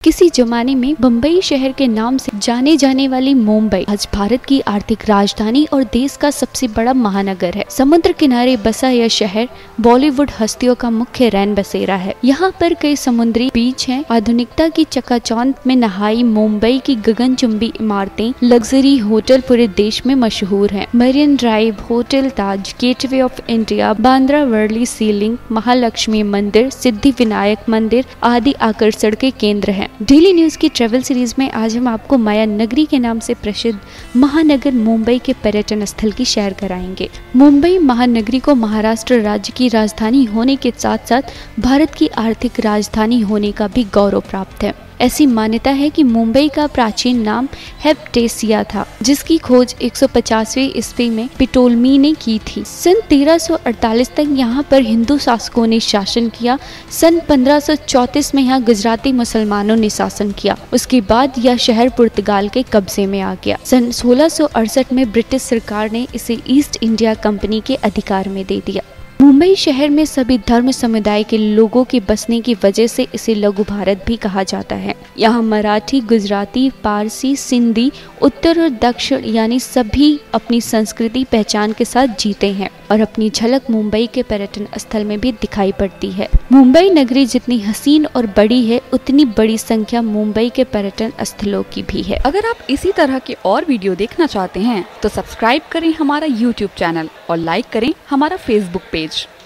किसी जमाने में बम्बई शहर के नाम से जाने जाने वाली मुंबई आज भारत की आर्थिक राजधानी और देश का सबसे बड़ा महानगर है। समुद्र किनारे बसा यह शहर बॉलीवुड हस्तियों का मुख्य रैन बसेरा है। यहाँ पर कई समुद्री बीच हैं। आधुनिकता की चकाचौंध में नहाई मुंबई की गगनचुंबी इमारतें, लग्जरी होटल पूरे देश में मशहूर हैं। Marine Drive, hotel Taj, Gateway of India, Bandra Worli sea link, Mahalakshmi मंदिर, सिद्धि विनायक मंदिर आदि आकर्षण के केंद्र हैं। डेली न्यूज की ट्रेवल सीरीज में आज हम आपको माया नगरी के नाम से प्रसिद्ध महानगर मुंबई के पर्यटन स्थल की सैर कराएंगे। मुंबई महानगरी को महाराष्ट्र राज्य की राजधानी होने के साथ साथ भारत की आर्थिक राजधानी होने का भी गौरव प्राप्त है। ऐसी मान्यता है कि मुंबई का प्राचीन नाम हेप्टेसिया था, जिसकी खोज 150वीं ईस्वी में पिटोलमी ने की थी। सन 1348 तक यहाँ पर हिंदू शासकों ने शासन किया। सन 1534 में यहाँ गुजराती मुसलमानों ने शासन किया। उसके बाद यह शहर पुर्तगाल के कब्जे में आ गया। सन 1668 में ब्रिटिश सरकार ने इसे ईस्ट इंडिया कंपनी के अधिकार में दे दिया। मुंबई शहर में सभी धर्म समुदाय के लोगों के बसने की वजह से इसे लघु भारत भी कहा जाता है। यहाँ मराठी, गुजराती, पारसी, सिंधी, उत्तर और दक्षिण यानी सभी अपनी संस्कृति पहचान के साथ जीते हैं और अपनी झलक मुंबई के पर्यटन स्थल में भी दिखाई पड़ती है। मुंबई नगरी जितनी हसीन और बड़ी है, उतनी बड़ी संख्या मुंबई के पर्यटन स्थलों की भी है। अगर आप इसी तरह के और वीडियो देखना चाहते हैं तो सब्सक्राइब करें हमारा YouTube चैनल और लाइक करें हमारा Facebook पेज।